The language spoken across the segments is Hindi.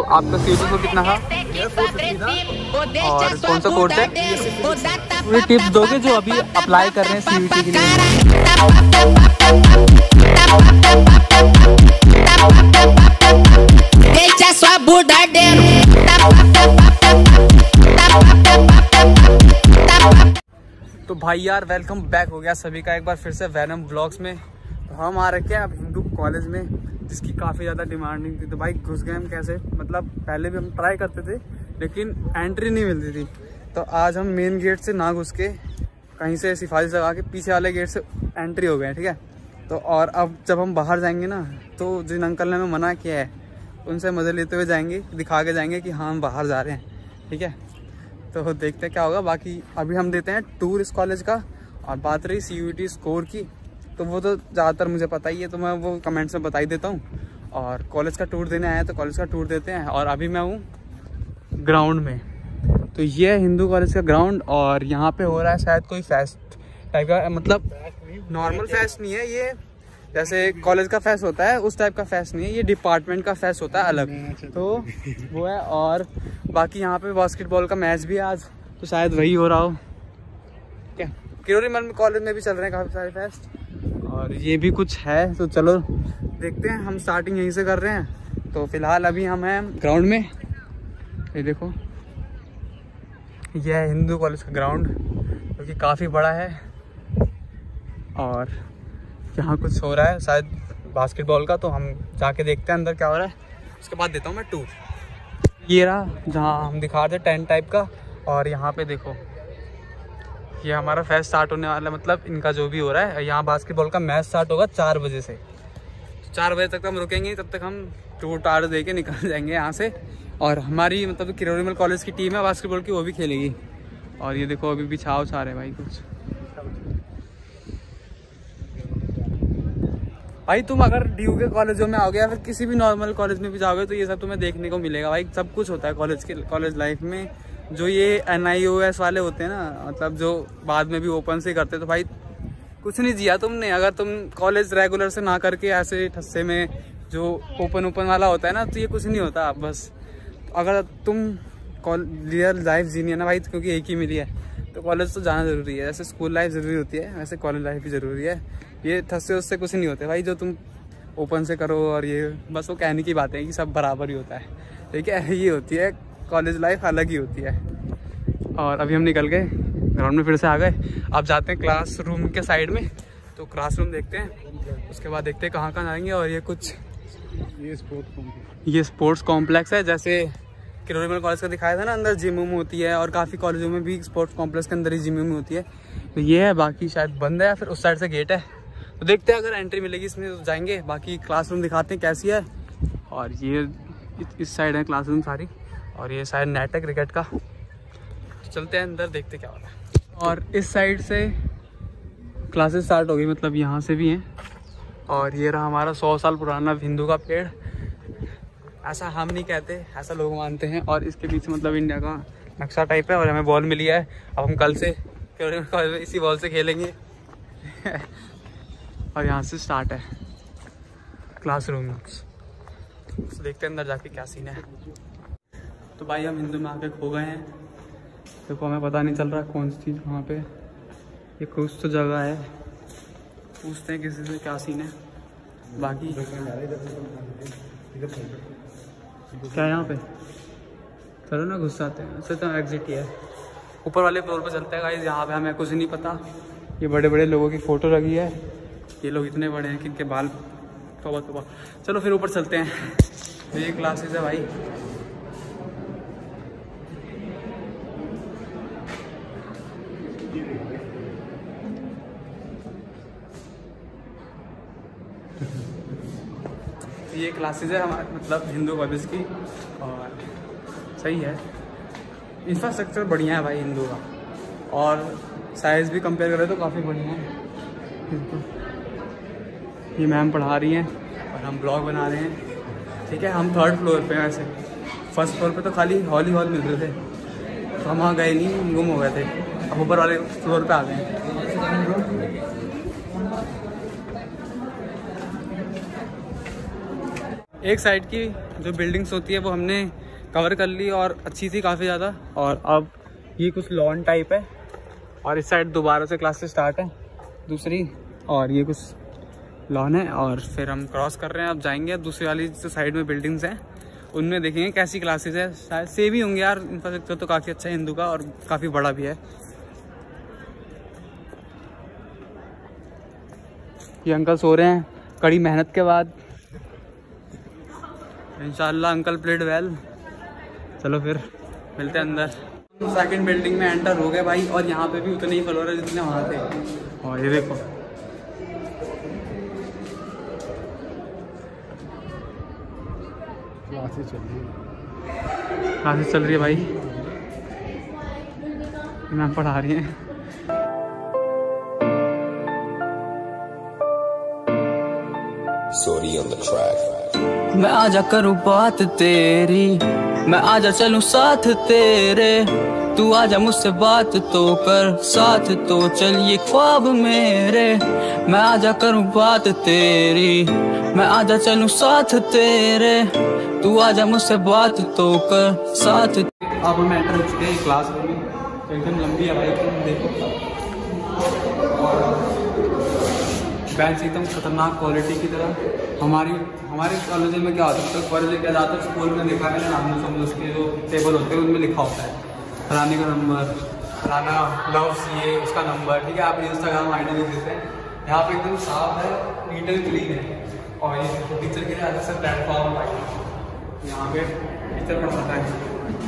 आपका CUET को कितना था और कौन सा कोर्स है? ये टिप्स दोगे जो अभी अप्लाई कर रहे हैं CUET के लिए? तो भाई यार वेलकम बैक हो गया सभी का एक बार फिर से वैनम व्लॉग्स में। तो हम आ रखे हैं अब हिंदू कॉलेज में, जिसकी काफ़ी ज़्यादा डिमांडिंग थी। तो भाई घुस गए हम कैसे, मतलब पहले भी हम ट्राई करते थे लेकिन एंट्री नहीं मिलती थी। तो आज हम मेन गेट से ना घुस के कहीं से सिफारिश लगा के पीछे वाले गेट से एंट्री हो गए, ठीक है। तो और अब जब हम बाहर जाएंगे ना, तो जिन अंकल ने हमें मना किया है उनसे मज़े लेते हुए जाएंगे, दिखा के जाएंगे कि हाँ हम बाहर जा रहे हैं, ठीक है। तो देखते हैं क्या होगा। बाकी अभी हम देते हैं टूर इस कॉलेज का। और बात रही CUET स्कोर की, तो वो तो ज़्यादातर मुझे पता ही है, तो मैं वो कमेंट्स में बता ही देता हूँ। और कॉलेज का टूर देने आया है तो कॉलेज का टूर देते हैं। और अभी मैं हूँ ग्राउंड में। तो ये है हिंदू कॉलेज का ग्राउंड और यहाँ पे हो रहा है शायद कोई फेस्ट टाइप का, मतलब नॉर्मल फेस्ट नहीं है ये, जैसे कॉलेज का फेस्ट होता है उस टाइप का फेस्ट नहीं है, ये डिपार्टमेंट का फेस्ट होता है अलग, तो वो है। और बाकी यहाँ पे बास्केटबॉल का मैच भी है आज, तो शायद वही हो रहा हो क्या। किरोड़ी कॉलेज में भी चल रहे हैं काफ़ी सारे फेस्ट और ये भी कुछ है। तो चलो देखते हैं, हम स्टार्टिंग यहीं से कर रहे हैं। तो फिलहाल अभी हम हैं ग्राउंड में। ये देखो, यह है हिंदू कॉलेज का ग्राउंड, जो कि काफ़ी बड़ा है। और यहाँ कुछ हो रहा है शायद बास्केटबॉल का, तो हम जाके देखते हैं अंदर क्या हो रहा है, उसके बाद देता हूँ मैं टूर। ये रहा जहाँ हम दिखा रहे थे टेंट टाइप का। और यहाँ पे देखो, ये हमारा फेस्ट स्टार्ट होने वाला है, मतलब इनका जो भी हो रहा है। यहाँ बास्केटबॉल का मैच स्टार्ट होगा 4 बजे से। 4 बजे तक हम रुकेंगे, तब तक हम टूर टार दे के निकल जाएंगे यहाँ से। और हमारी मतलब किरोड़ी कॉलेज की टीम है बास्केटबॉल की, वो भी खेलेगी। और ये देखो अभी भी छाव छा रहे भाई कुछ। भाई तुम अगर DU के कॉलेजों में आओगे या फिर किसी भी नॉर्मल कॉलेज में भी जाओगे तो ये सब तुम्हें देखने को मिलेगा भाई। सब कुछ होता है कॉलेज लाइफ में। जो ये NIOS वाले होते हैं ना, मतलब जो बाद में भी ओपन से करते हैं, तो भाई कुछ नहीं जिया तुमने। अगर तुम कॉलेज रेगुलर से ना करके ऐसे ठस्से में जो ओपन वाला होता है ना, तो ये कुछ नहीं होता। बस अगर तुम रियल लाइफ जीनी है ना भाई, क्योंकि एक ही मिली है, तो कॉलेज तो जाना ज़रूरी है। जैसे स्कूल लाइफ ज़रूरी होती है, वैसे कॉलेज लाइफ भी ज़रूरी है। ये ठस्से उससे कुछ नहीं होते भाई, जो तुम ओपन से करो। और ये बस वो कहने की बात है कि सब बराबर ही होता है, ठीक है। ये होती है कॉलेज लाइफ, अलग ही होती है। और अभी हम निकल गए ग्राउंड में, फिर से आ गए। अब जाते हैं क्लासरूम के साइड में, तो क्लासरूम देखते हैं, उसके बाद देखते हैं कहाँ जाएंगे। और ये कुछ ये स्पोर्ट्स कॉम्प्लेक्स है, जैसे किरोड़ी कॉलेज का दिखाया था ना, अंदर जिम होती है। और काफ़ी कॉलेजों में भी स्पोर्ट्स कॉम्प्लेक्स के अंदर ही जिम होती है। तो ये है, बाकी शायद बंद है या फिर उस साइड से गेट है, तो देखते हैं अगर एंट्री मिलेगी इसमें तो जाएंगे। बाकी क्लासरूम दिखाते हैं कैसी है। और ये इस साइड है क्लासरूम सारी, और ये शायद नेट है क्रिकेट का। तो चलते हैं अंदर, देखते क्या हो रहा है। और इस साइड से क्लासेस स्टार्ट हो गई, मतलब यहाँ से भी हैं। और ये रहा हमारा 100 साल पुराना हिंदू का पेड़। ऐसा हम नहीं कहते, ऐसा लोग मानते हैं। और इसके पीछे मतलब इंडिया का नक्शा टाइप है। और हमें बॉल मिली है, अब हम कल से इसी बॉल से खेलेंगे। और यहाँ से स्टार्ट है क्लासरूम। तो देखते हैं अंदर जाके क्या सीन है। तो भाई हम हिंदू में आके खो गए हैं। देखो हमें पता नहीं चल रहा कौन सी चीज़ वहाँ पे। ये कुछ तो जगह है, पूछते हैं किसी से क्या सीन है। बाकी क्या यहाँ पे, चलो ना घुस जाते हैं। उससे तो एग्जिट ही है, ऊपर वाले फ्लोर पे चलते हैं गाइस। यहाँ पे हमें कुछ नहीं पता। ये बड़े बड़े लोगों की फ़ोटो लगी है। ये लोग इतने बड़े हैं कि इनके बाल तौबा। चलो फिर ऊपर चलते हैं। ये क्लासेस है भाई। ये क्लासेस है हमारे मतलब हिंदू कॉलेज की। और सही है, इंफ्रास्ट्रक्चर बढ़िया है भाई हिंदू का। और साइज़ भी कंपेयर करें तो काफ़ी बढ़िया है। ये मैम पढ़ा रही हैं और हम ब्लॉग बना रहे हैं, ठीक है। हम 3rd फ्लोर पे हैं। वैसे 1st फ्लोर पे तो खाली हॉल मिल रहे थे, तो हम वहाँ गए नहीं, गुम हो गए थे। अब ऊपर वाले फ्लोर पे आ गए हैं। एक साइड की जो बिल्डिंग्स होती है वो हमने कवर कर ली और अच्छी थी काफ़ी ज़्यादा। और अब ये कुछ लॉन टाइप है और इस साइड दोबारा से क्लासेस स्टार्ट है दूसरी, और ये कुछ लॉन है। और फिर हम क्रॉस कर रहे हैं, अब जाएंगे दूसरी वाली जो साइड में बिल्डिंग्स हैं उनमें देखेंगे कैसी क्लासेस है। शायद सेम ही होंगे यार, इंफ्रास्ट्रक्चर तो काफ़ी अच्छा है हिंदू का और काफ़ी बड़ा भी है। ये अंकल सो रहे हैं कड़ी मेहनत के बाद, इंशाल्लाह अंकल प्लेड वेल। चलो फिर मिलते हैं अंदर। सेकंड बिल्डिंग में एंटर हो गए भाई, और यहाँ पे भी उतने ही फ्लोर है जितने वहाँ थे। और ये देखो क्लासेस चल रही है भाई, मैम पढ़ा रही हैं। मैं आजा करूँ बात तेरी, मैं आजा चलूं साथ तेरे, तू आजा मुझसे बात तो कर, साथ तो चल ये ख्वाब मेरे। मैं आजा करूँ बात तेरी, मैं आजा चलूं साथ तेरे, तू आजा मुझसे बात तो कर, साथ। अब हम एंटर हो चुके हैं क्लास में, एकदम लंबी है भाई, तुम देखो बेंच एकदम खतरनाक क्वालिटी की तरह। हमारे कॉलेज में क्या होता है, तो कॉलेज में क्या जाता है, स्कूल में देखा है नाम समझ उसके जो टेबल होते हैं उनमें लिखा होता है फलाने का नंबर, फलाना लव्स ये उसका नंबर, ठीक है। आप इंस्टाग्राम आईडी लिख देते हैं। यहाँ पे एकदम साफ है, नीट एंड क्लीन है। और ये टीचर के लिए अलग से प्लेटफॉर्म है, यहाँ पे टीचर पढ़ सकता है।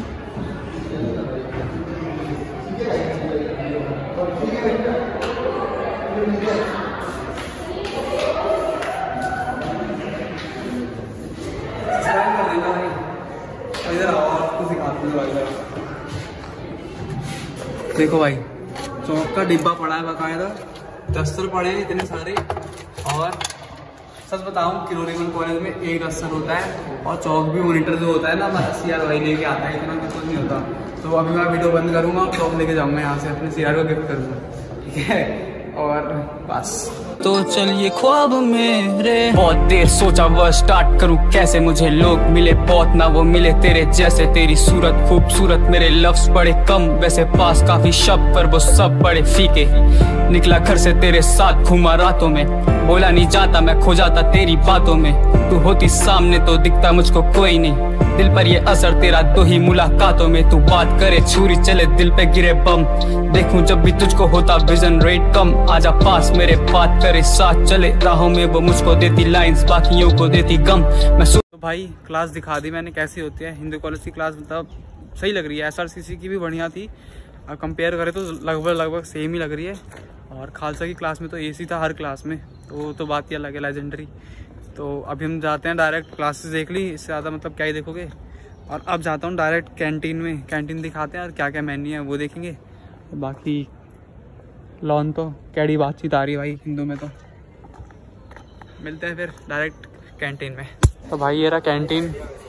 देखो भाई चौक का डिब्बा पड़ा है बाकायदा, दस्तर पड़े हैं इतने सारे। और सच बताऊं किरोड़ीगंज कॉलेज में एक दस्तर होता है और चौक भी मॉनिटर जो होता है ना हमारा CR वही लेके आता है, इतना कुछ नहीं होता। तो अभी मैं वीडियो बंद करूँगा और चौक लेके जाऊँगा यहाँ से, अपने CR को गिफ्ट करूँगा, ठीक है। और बस तो चल ये ख्वाब मेरे, बहुत देर सोचा वह स्टार्ट करूं कैसे, मुझे लोग मिले बहुत ना वो मिले तेरे जैसे, तेरी सूरत खूबसूरत मेरे लफ्ज बड़े कम, वैसे पास काफी शब्द पर वो सब बड़े फीके। निकला घर से तेरे साथ घूमा रातों में, बोला नहीं जाता मैं खो जाता तेरी बातों में, तू होती सामने तो दिखता मुझको कोई नहीं, दिल पर ये असर तेरा दो ही मुलाकातों में, तू बात करे छुरी चले दिल पे गिरे बम, देखूं जब भी तुझको होता विजन रेट कम, आजा पास मेरे बात करे साथ चले राहों में, वो मुझको देती लाइंस बाकियों को देती गम। मैं तो भाई क्लास दिखा दी मैंने कैसी होती है हिंदू कॉलेज की क्लास, मतलब सही लग रही है। SRCC की भी बढ़िया थी, अब कंपेयर करें तो लगभग सेम ही लग रही है। और खालसा की क्लास में तो AC था हर क्लास में, तो बात ही अलग है, लेजेंडरी। तो अभी हम जाते हैं डायरेक्ट, क्लासेस देख ली, इससे ज़्यादा मतलब क्या ही देखोगे। और अब जाता हूँ डायरेक्ट कैंटीन में, कैंटीन दिखाते हैं और क्या क्या मेन्यू है वो देखेंगे। बाकी लॉन तो कैडी बातचीत आ रही है भाई हिंदू में। तो मिलते हैं फिर डायरेक्ट कैंटीन में। तो भाई ये रहा कैंटीन,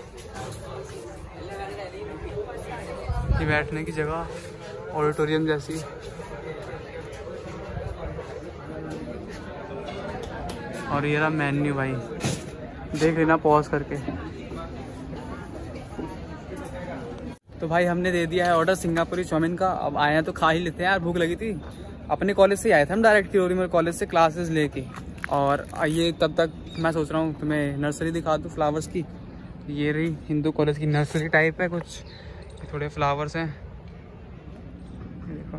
ये बैठने की जगह ऑडिटोरियम जैसी। और ये रहा मेन्यू भाई, देख लेना पॉज करके। तो भाई हमने दे दिया है ऑर्डर सिंगापुरी चाउमीन का, अब आए हैं तो खा ही लेते हैं यार, भूख लगी थी। अपने कॉलेज से आए थे हम डायरेक्ट किरोड़ीगंज कॉलेज से क्लासेस लेके। और आइए तब तक मैं सोच रहा हूँ तुम्हें नर्सरी दिखा दूँ फ्लावर्स की। ये रही हिंदू कॉलेज की नर्सरी टाइप है कुछ, थोड़े फ्लावर्स हैं देखो।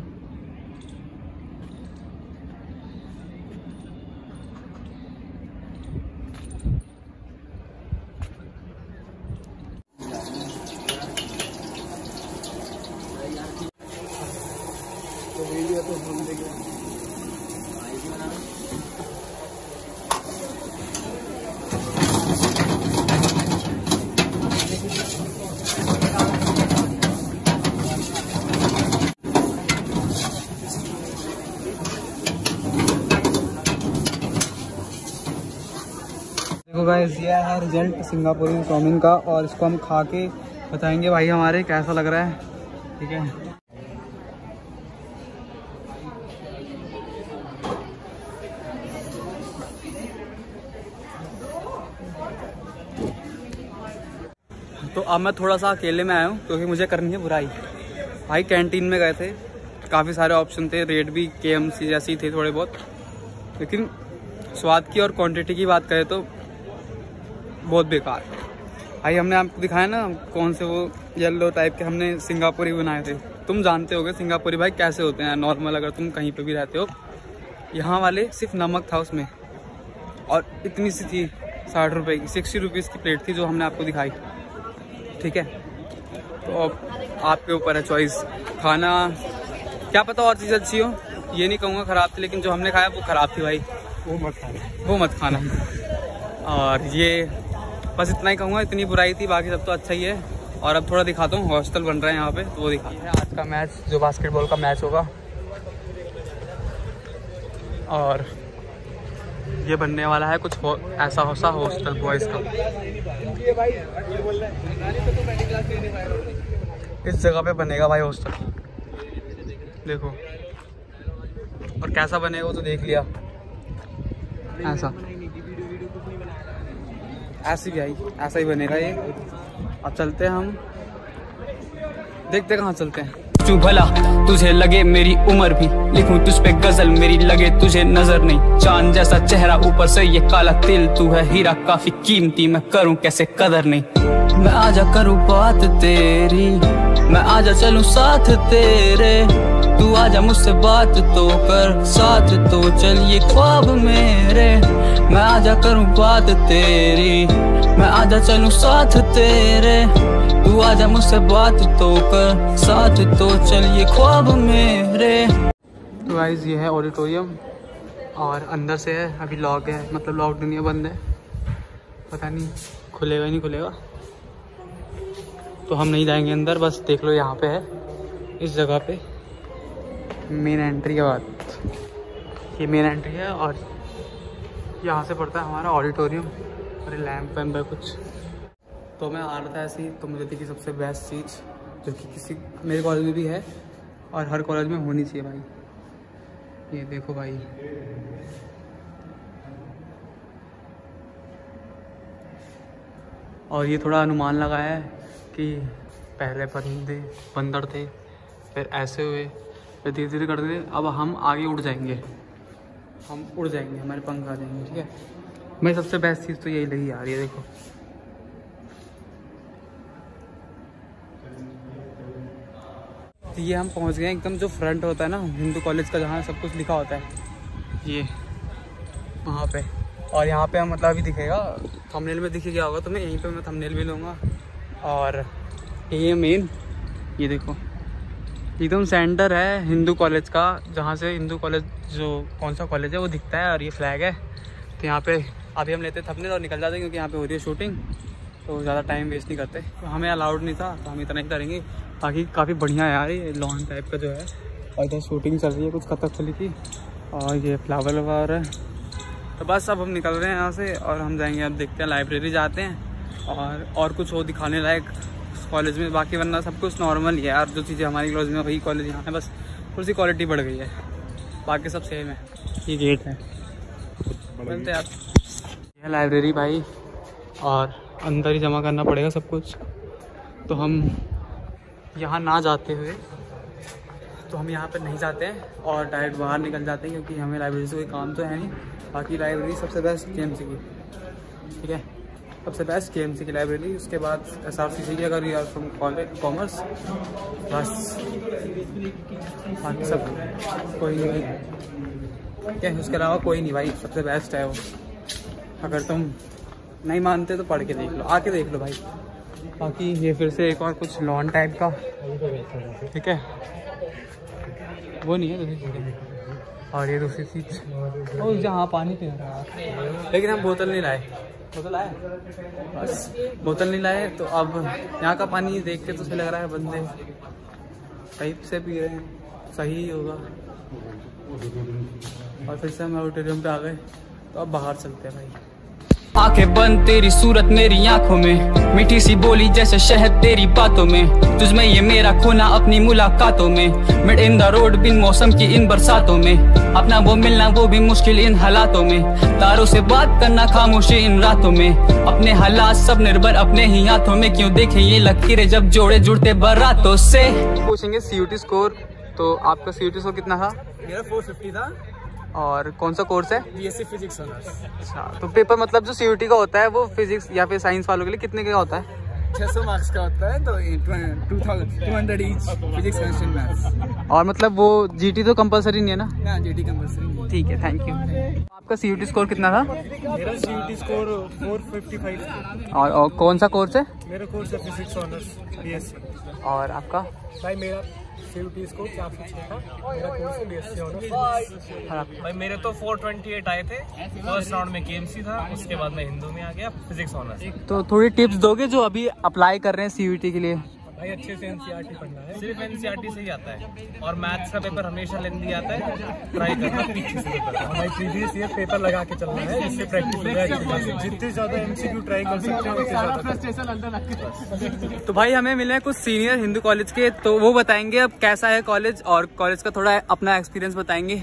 देखो गाइस ये है रिजल्ट सिंगापुरी चाउमीन का, और इसको हम खा के बताएंगे भाई हमारे कैसा लग रहा है, ठीक है। अब मैं थोड़ा सा अकेले में आया हूँ क्योंकि मुझे करनी है बुराई। भाई कैंटीन में गए थे, काफ़ी सारे ऑप्शन थे, रेट भी KMC जैसे ही थे थोड़े बहुत, लेकिन स्वाद की और क्वांटिटी की बात करें तो बहुत बेकार। भाई हमने आपको दिखाया ना कौन से वो येलो टाइप के हमने सिंगापुरी बनाए थे। तुम जानते होगे सिंगापुरी भाई कैसे होते हैं नॉर्मल, अगर तुम कहीं पे भी रहते हो। यहाँ वाले सिर्फ नमक था उसमें और इतनी सी थी 60 रुपये की, 60 रुपीज़ की प्लेट थी जो हमने आपको दिखाई। ठीक है, तो अब आपके ऊपर है चॉइस। खाना क्या पता और चीज़ अच्छी हो, ये नहीं कहूँगा ख़राब थी, लेकिन जो हमने खाया वो ख़राब थी भाई, वो मत खाना। और ये बस इतना ही कहूँगा, इतनी बुराई थी, बाकी सब तो अच्छा ही है। और अब थोड़ा दिखाता हूँ, हॉस्टल बन रहा है यहाँ पे तो वो दिखाते हैं। आज का मैच जो बास्केटबॉल का मैच होगा, और ये बनने वाला है कुछ ऐसा सा हॉस्टल बॉयज़ का। इस जगह पे बनेगा भाई हॉस्टल, देखो। और कैसा बनेगा वो तो देख लिया, ऐसा ऐसे भी आई, ऐसा ही बनेगा ये। अब चलते हैं हम, देखते कहाँ चलते हैं। तू भला तुझे लगे मेरी उम्र भी, लिखूं तुझ पे गजल मेरी लगे तुझे नजर नहीं। चांद जैसा चेहरा ऊपर से ये काला तिल, तू है हीरा काफी कीमती, मैं करूं कैसे कदर नहीं। मैं आजा करूं बात तेरी, मैं आजा चलूं साथ तेरे, तू आजा मुझसे बात तो कर, साथ तो चल ये ख्वाब मेरे। मैं आजा करूं बात तेरी, मैं आजा चलूं साथ तेरे, तू आजा मुझसे बात तो कर, साथ तो चल ये ख्वाब मेरे। तो गाइस ये है ऑडिटोरियम और अंदर से है, अभी लॉक है, मतलब लॉक नहीं है, बंद है, पता नहीं खुलेगा नहीं खुलेगा, तो हम नहीं जाएंगे अंदर। बस देख लो यहाँ पे है, इस जगह पे मेन एंट्री के बाद ये मेन एंट्री है, और यहाँ से पड़ता है हमारा ऑडिटोरियम। अरे लैम्प वैम्प है कुछ। तो मैं आ रहा था ऐसे ही, तो मुझे देखी सबसे बेस्ट चीज़ जो कि किसी मेरे कॉलेज में भी है और हर कॉलेज में होनी चाहिए भाई, ये देखो भाई, और ये थोड़ा अनुमान लगाया है कि पहले परिंदे बंदर थे, फिर ऐसे हुए, फिर धीरे धीरे करते अब हम आगे उड़ जाएंगे, हम उड़ जाएंगे, हमारे पंख आ जाएंगे। ठीक है, मेरी सबसे बेस्ट चीज़ तो यही लगी यार, ये देखो। ये हम पहुंच गए एकदम जो फ्रंट होता है ना हिंदू कॉलेज का, जहाँ सब कुछ लिखा होता है, ये वहाँ पे। और यहाँ पे हम मतलब अभी दिखेगा, थंबनेल में दिख गया होगा तुम्हें, यहीं पे मैं थंबनेल भी लूँगा। और ये मेन, ये देखो एकदम सेंटर है हिंदू कॉलेज का, जहाँ से हिंदू कॉलेज जो कौन सा कॉलेज है वो दिखता है, और ये फ्लैग है। तो यहाँ पे अभी हम लेते थंबनेल और निकल जाते हैं, क्योंकि यहाँ पे हो रही है शूटिंग, तो ज़्यादा टाइम वेस्ट नहीं करते। तो हमें अलाउड नहीं था, तो हम इतना ही करेंगे। बाकी काफ़ी बढ़िया है यार, ये लॉन टाइप का जो है, और इधर शूटिंग चल रही है कुछ कथकली की, और ये फ्लावर वगैरह है। तो बस अब हम निकल रहे हैं यहाँ से, और हम जाएंगे, अब देखते हैं लाइब्रेरी जाते हैं, और कुछ हो दिखाने लायक कॉलेज में। बाकी वरना सब कुछ नॉर्मल ही है यार, जो चीज़ें हमारी कॉलेज में वही कॉलेज यहाँ है, बस थोड़ी सी क्वालिटी बढ़ गई है, बाकी सब सेम है। ये गेट है, चलते यार। यह लाइब्रेरी भाई, और अंदर ही जमा करना पड़ेगा सब कुछ। तो हम यहाँ ना जाते हुए, तो हम यहाँ पर नहीं जाते हैं और डायरेक्ट बाहर निकल जाते हैं, क्योंकि हमें लाइब्रेरी से कोई काम तो है नहीं। बाकी लाइब्रेरी सबसे बेस्ट KMC की, ठीक है, सबसे बेस्ट KMC की लाइब्रेरी। उसके बाद SRCC की, अगर यू आर फ्रॉम कॉमर्स, बस बाकी सब कोई नहीं क्या, उसके अलावा कोई नहीं भाई, सबसे बेस्ट है वो। अगर तुम नहीं मानते तो पढ़ के देख लो, आके देख लो भाई। बाकी ये फिर से एक और कुछ लॉन टाइप का, ठीक है, वो नहीं है दूसरी। और ये दूसरी चीज़, और जहाँ पानी पी रहा है, लेकिन हम बोतल नहीं लाए, बोतल आए बस, बोतल नहीं लाए। तो अब यहाँ का पानी देख के तो सही लग रहा है, बंदे टाइप से पी रहे हैं, सही ही होगा। और फिर से हम ऑडिटोरियम पे आ गए, तो अब बाहर चलते हैं भाई। आंखें बंद तेरी सूरत मेरी आंखों में, मीठी सी बोली जैसे शहद तेरी बातों में, तुझमें ये मेरा खोना अपनी मुलाकातों में, मिड इन द रोड बिन मौसम की इन बरसातों में, अपना वो मिलना वो भी मुश्किल इन हालातों में, तारों से बात करना खामोशी इन रातों में, अपने हालात सब निर्भर अपने ही हाथों में, क्यों देखें ये लकीरें जब जोड़े जुड़ते बारातों से। पूछेंगे सीयूटी स्कोर, तो आपका सीयूटी स्कोर कितना था? मेरा 450 था। और कौन सा कोर्स है? BSc physics honours. अच्छा, तो पेपर मतलब जो सीयूटी का होता है वो फिजिक्स या फिर साइंस वालों के लिए कितने का होता है? 600 मार्क्स का होता है, तो 200 ईच फिजिक्स केमिस्ट्री मैथ्स। और मतलब वो जीटी तो कंपलसरी नहीं है ना? ना, जीटी कंपलसरी नहीं है। ठीक है, थैंक यू। आपका सीयूटी स्कोर कितना था? मेरा सीयूटी स्कोर 455। और कौन सा कोर्स है? मेरा कोर्स है फिजिक्स ऑनर्स बीएससी। और आपका? भाई मेरा सीयूटी स्कोर 406 था, मेरा कोर्स है बीएससी ऑनर्स। भाई मेरे तो 428 आए थे, फर्स्ट राउंड में केएमसी था, उसके बाद मैं हिंदू में आ गया, फिजिक्स ऑनर्स। तो थोड़ी टिप्स दोगे जो अभी अप्लाई कर रहे हैं सीयूटी के लिए? भाई अच्छे से एनसीईआरटी पढ़ना है, सिर्फ एनसीईआरटी से ही आता है, और मैथ्स का पेपर हमेशा लेंदी आता है, ट्राई करना पीछे से पेपर। भाई प्रीवियस ईयर पेपर लगा के चलना है, जिससे प्रैक्टिस हो जाए। जितने ज्यादा एमसीक्यू ट्राई कर सकते हो। तो भाई हमें मिले हैं कुछ सीनियर हिंदू कॉलेज के, तो वो बताएंगे अब कैसा है कॉलेज और कॉलेज का थोड़ा अपना एक्सपीरियंस बताएंगे।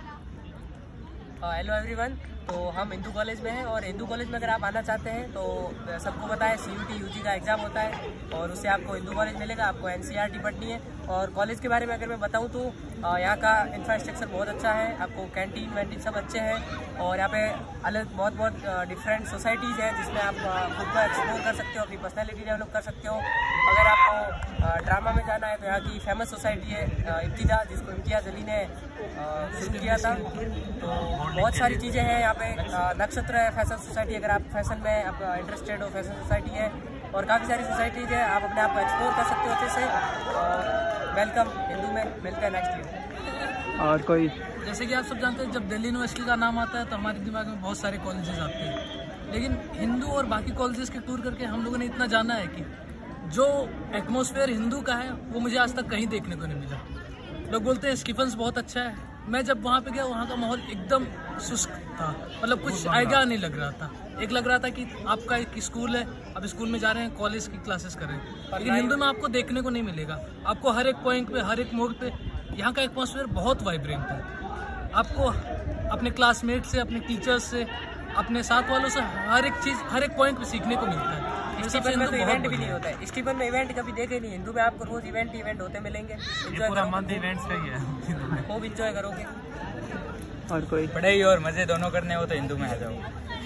हेलो एवरीवन, तो हम हिंदू कॉलेज में हैं, और हिंदू कॉलेज में अगर आप आना चाहते हैं तो सबको पता है सीयूटी यूजी का एग्ज़ाम होता है, और उससे आपको हिंदू कॉलेज मिलेगा। आपको एनसीईआरटी पढ़नी है। और कॉलेज के बारे में अगर मैं बताऊं तो यहाँ का इंफ्रास्ट्रक्चर बहुत अच्छा है, आपको कैंटीन वैंटीन सब अच्छे हैं, और यहाँ पे अलग बहुत डिफरेंट सोसाइटीज़ हैं जिसमें आप खुद को एक्सप्लोर कर सकते हो, अपनी पर्सनैलिटी डेवलप कर सकते हो। अगर आपको ड्रामा में जाना है तो यहाँ की फेमस सोसाइटी है इब्तिदा, जिसको इम्तियाज़ अली ने शुरू किया था। तो बहुत सारी चीज़ें हैं यहाँ पे। नक्षत्र है फैशन सोसाइटी, अगर आप फैशन में आप इंटरेस्टेड हो, फैशन सोसाइटी है, और काफ़ी सारी सोसाइटीज़ है, आप अपने आप को एक्सप्लोर कर सकते हो अच्छे से। और वेलकम हिंदू में, मिलते हैं नेक्स्ट ईयर। और कोई? जैसे कि आप सब जानते हैं, जब दिल्ली यूनिवर्सिटी का नाम आता है तो हमारे दिमाग में बहुत सारे कॉलेजेस आते हैं, लेकिन हिंदू और बाकी कॉलेजेस के टूर करके हम लोगों ने इतना जाना है कि जो एटमॉस्फेयर हिंदू का है वो मुझे आज तक कहीं देखने को नहीं मिला। लोग बोलते हैं स्टीफेंस बहुत अच्छा है, मैं जब वहाँ पे गया वहाँ का माहौल एकदम शुष्क था, मतलब कुछ आइडिया नहीं लग रहा था। एक लग रहा था कि आपका एक स्कूल है, आप स्कूल में जा रहे हैं, कॉलेज की क्लासेस कर रहे हैं, लेकिन हिंदू में आपको देखने को नहीं मिलेगा। आपको हर एक पॉइंट पे, हर एक मोड़ पे यहाँ का एटमॉस्फेयर बहुत वाइब्रेंट है। आपको अपने क्लासमेट से, अपने टीचर्स से, अपने साथ वालों से हर एक चीज़, हर एक पॉइंट पे सीखने को मिलता है। स्टीफन में तो इवेंट भी नहीं होता है, स्टीफन में इवेंट कभी देखे नहीं। हिंदू में आपको रोज इवेंट होते मिलेंगे, पूरा मंथ इवेंट्स का ही है, खूब इंजॉय करोगे। और कोई? पढ़ाई और मजे दोनों करने हो तो हिंदू में आ जाओ।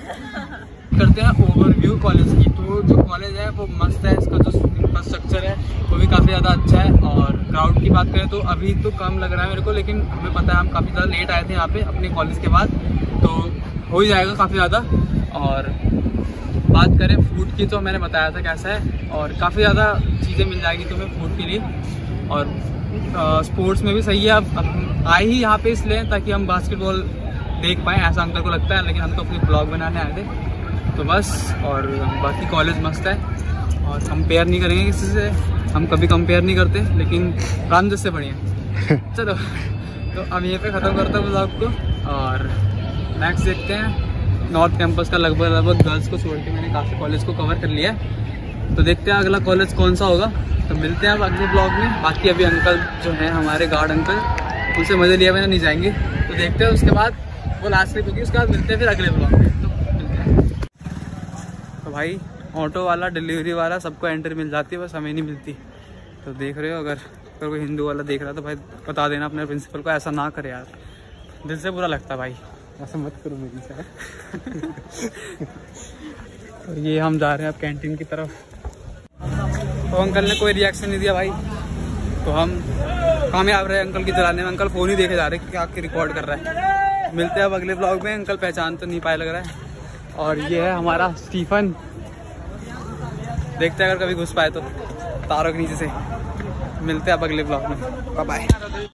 करते हैं ओवरव्यू कॉलेज की। तो जो कॉलेज है वो मस्त है, इसका जो इंफ्रास्ट्रक्चर है वो भी काफ़ी ज़्यादा अच्छा है। और क्राउड की बात करें तो अभी तो कम लग रहा है मेरे को, लेकिन हमें पता है हम काफ़ी ज़्यादा लेट आए थे यहाँ पे अपने कॉलेज के बाद, तो हो ही जाएगा काफ़ी ज़्यादा। और बात करें फूड की तो मैंने बताया था कैसा है, और काफ़ी ज़्यादा चीज़ें मिल जाएगी तुम्हें फूड के लिए। और स्पोर्ट्स में भी सही है। अब आए ही यहाँ पे इसलिए ताकि हम बास्केटबॉल देख पाएँ, ऐसा अंकल को लगता है, लेकिन हम तो अपनी ब्लॉग बनाने आए थे तो बस। और बाकी कॉलेज मस्त है और कंपेयर नहीं करेंगे किसी से, हम कभी कंपेयर नहीं करते, लेकिन रामजस से बढ़िया। चलो तो अब यहीं पे ख़त्म करता हूँ ब्लॉग को, और नेक्स्ट देखते हैं। नॉर्थ कैंपस का लगभग गर्ल्स को छोड़ के मैंने काफ़ी कॉलेज को कवर कर लिया है, तो देखते हैं अगला कॉलेज कौन सा होगा। तो मिलते हैं अब अगले ब्लॉग में। बाकी अभी अंकल जो हैं हमारे गार्ड अंकल, उनसे मज़े लिया मैंने नहीं जाएंगे, तो देखते हैं उसके बाद वो लास्ट ट्रिप होगी, उसके बाद मिलते हैं फिर अगले ब्लॉग में। तो मिलते हैं। तो भाई ऑटो वाला, डिलीवरी वाला सबको एंट्री मिल जाती है, बस हमें नहीं मिलती। तो देख रहे हो, अगर कोई हिंदू वाला देख रहा तो भाई बता देना अपने प्रिंसिपल को, ऐसा ना करे यार, दिल से बुरा लगता है भाई, ऐसा मत करो मेरी से। तो ये हम जा रहे हैं अब कैंटीन की तरफ। तो अंकल ने कोई रिएक्शन नहीं दिया भाई, तो हम कामयाब रहे अंकल की चलाने में। अंकल फ़ोन ही देखे जा रहे कि क्या रिकॉर्ड कर रहा है। मिलते हैं अब अगले ब्लॉग में। अंकल पहचान तो नहीं पाए लग रहा है। और ये है हमारा स्टीफन, देखते हैं अगर कभी घुस पाए तो तारों के नीचे से। मिलते हैं अब अगले ब्लॉग में, बाय बाय।